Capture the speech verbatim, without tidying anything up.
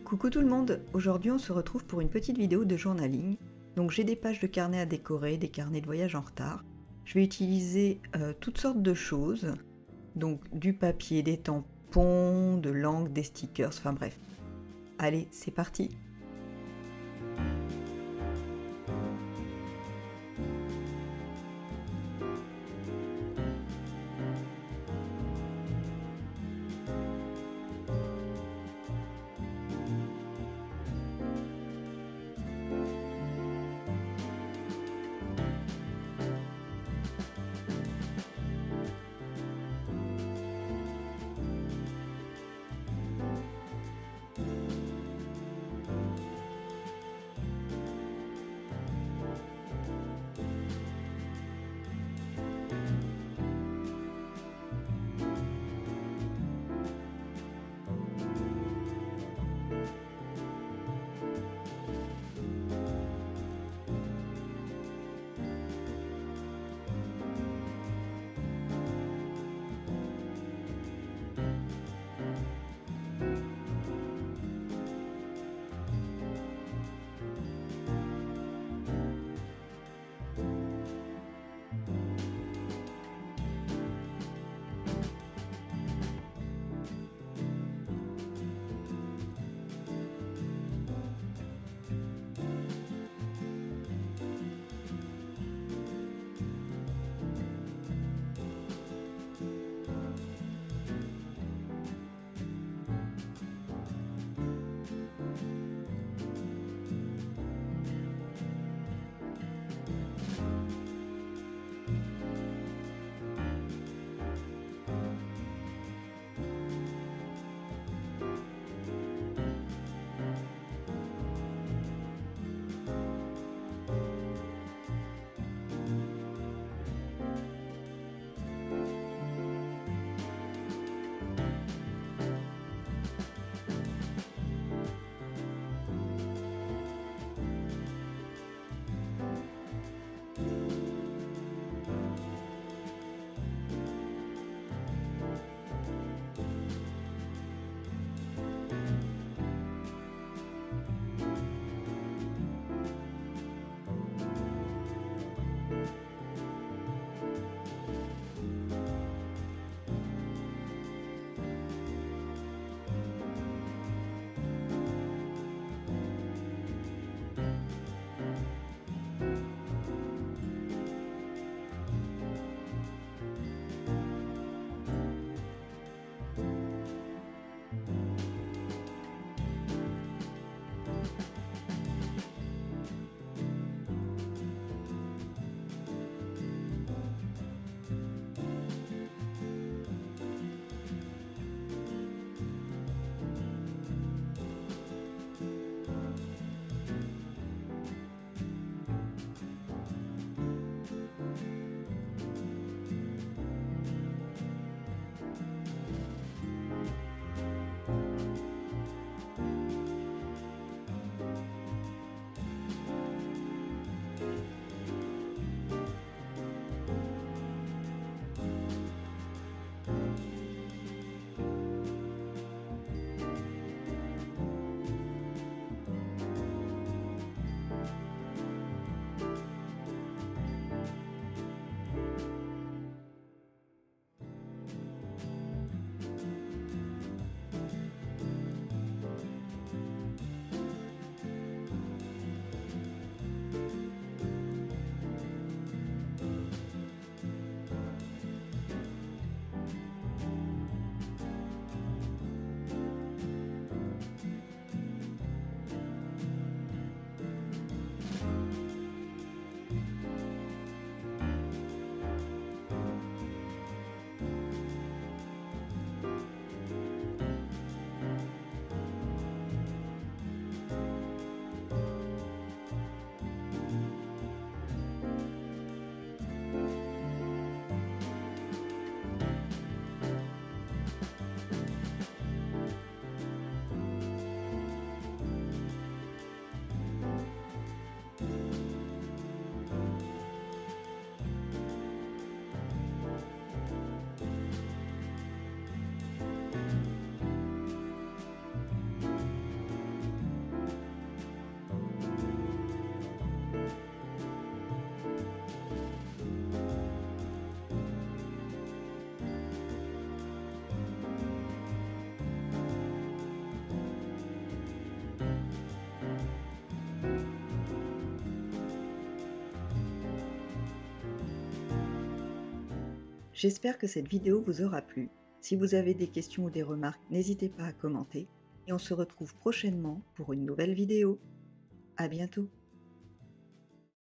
Coucou tout le monde, aujourd'hui on se retrouve pour une petite vidéo de journaling. Donc j'ai des pages de carnet à décorer, des carnets de voyage en retard. Je vais utiliser euh, toutes sortes de choses, donc du papier, des tampons, de l'encre, des stickers, enfin bref. Allez, c'est parti! J'espère que cette vidéo vous aura plu. Si vous avez des questions ou des remarques, n'hésitez pas à commenter. Et on se retrouve prochainement pour une nouvelle vidéo. À bientôt!